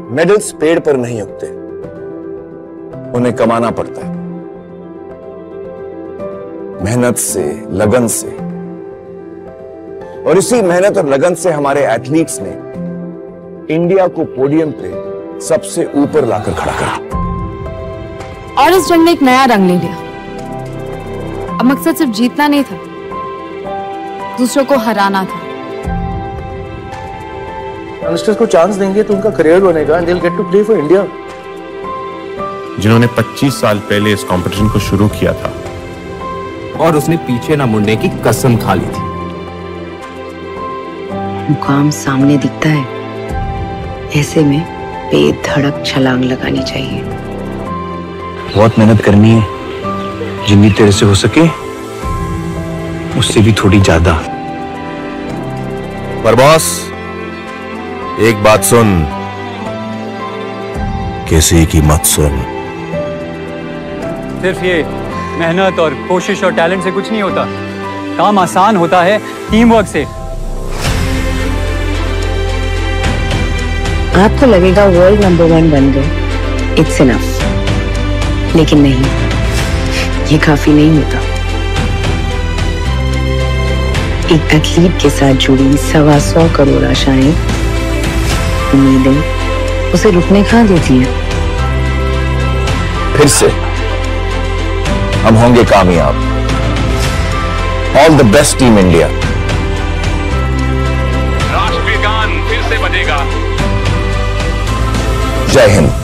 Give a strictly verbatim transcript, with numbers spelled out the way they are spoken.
Medals पेड़ पर नहीं उगते, उन्हें कमाना पड़ता है, मेहनत से, लगन से। और इसी मेहनत और लगन से हमारे एथलीट्स ने इंडिया को पोडियम पे सबसे ऊपर लाकर खड़ा करा। और इस जंग ने एक नया रंग ले लिया। अब मकसद सिर्फ जीतना नहीं था, दूसरों को हराना था। यंगस्टर्स को चांस देंगे तो उनका करियर बनेगा and they will get to play for India. जिन्होंने पच्चीस साल पहले इस कंपटीशन को शुरू किया था और उसने पीछे ना मुड़ने की कसम खा ली थी। मुकाम सामने दिखता है, ऐसे में बेधड़क छलांग लगानी चाहिए। बहुत मेहनत करनी है, जितनी तेरे से हो सके उससे भी थोड़ी ज्यादा। पर बॉस, एक बात सुन, किसी की मत सुन। सिर्फ ये मेहनत और कोशिश और टैलेंट से कुछ नहीं होता, काम आसान होता है टीम वर्क से। आपको लगेगा वर्ल्ड नंबर वन बन गए, इट्स इनफ, लेकिन नहीं, ये काफी नहीं होता। एक एथलीट के साथ जुड़ी सवा सौ करोड़ आशाएं, उम्मीदें उसे रुकने कहाँ देती हैं। फिर से हम होंगे कामयाब। All the best team India. राष्ट्रीय गान फिर से बजेगा। जय हिंद।